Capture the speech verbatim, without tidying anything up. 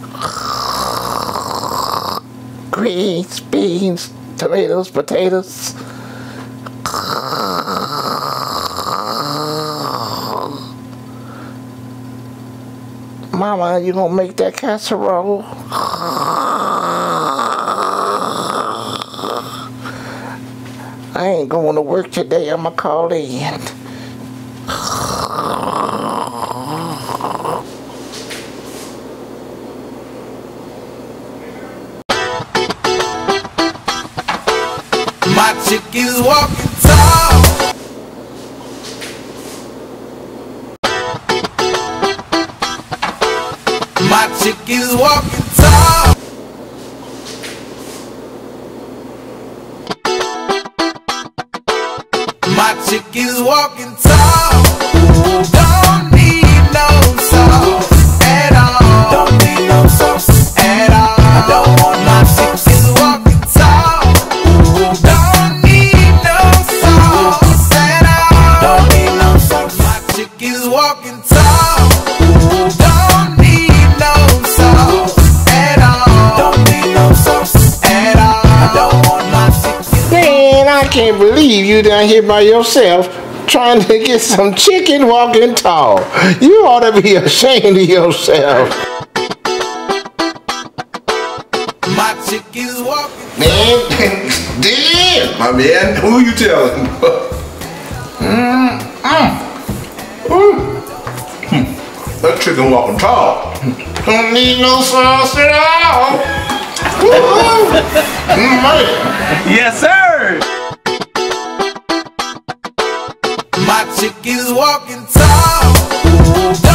Greens, beans, tomatoes, potatoes. Mama, you gonna make that casserole? I ain't going to work today, I'ma call in. My chick is walking tall. My chick is walking tall. My chick is walking tall. Don't need no sauce at all. Don't need no sauce at all. I don't want my chick is walking tall. Don't need no sauce at all. Don't need no sauce. My chick is walking tall. Don't need no sauce at all. Don't need no sauce at all. I don't want my chick. Man, I can't believe you down here by yourself trying to get some chicken walking tall. You ought to be ashamed of yourself. My chick is walking. Man, damn. My man, who you telling? Mm, mm. Mm. That chicken walking tall. Don't need no sauce at all. Mm, man. Yes, sir. My chick is walking tall.